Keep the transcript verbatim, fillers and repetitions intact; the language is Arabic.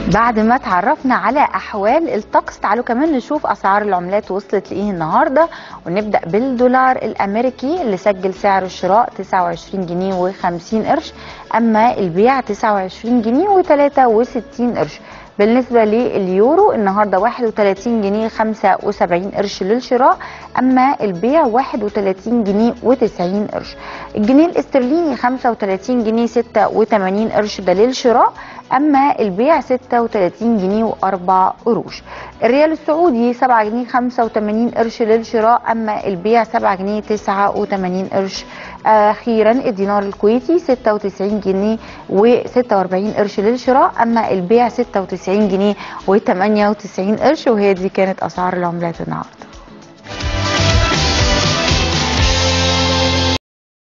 بعد ما اتعرفنا على احوال الطقس، تعالوا كمان نشوف اسعار العملات وصلت لايه النهارده. ونبدا بالدولار الامريكي اللي سجل سعر الشراء تسعة وعشرين جنيه وخمسين قرش، اما البيع تسعة وعشرين جنيه وتلاتة وستين قرش. بالنسبه لليورو النهارده واحد وتلاتين جنيه خمسة وسبعين قرش للشراء، اما البيع واحد وتلاتين جنيه وتسعين قرش. الجنيه الاسترليني خمسة وتلاتين جنيه ستة وتمانين قرش ده للشراء، اما البيع ستة وتلاتين جنيه واربع قروش. الريال السعودي سبعة جنيه خمسة وتمانين قرش للشراء، اما البيع سبعة جنيه تسعة وتمانين قرش. اخيرا الدينار الكويتي ستة وتسعين جنيه وستة واربعين قرش للشراء، اما البيع ستة وتسعين جنيه وتمانية وتسعين قرش. وهي دي كانت اسعار العملات النهارده.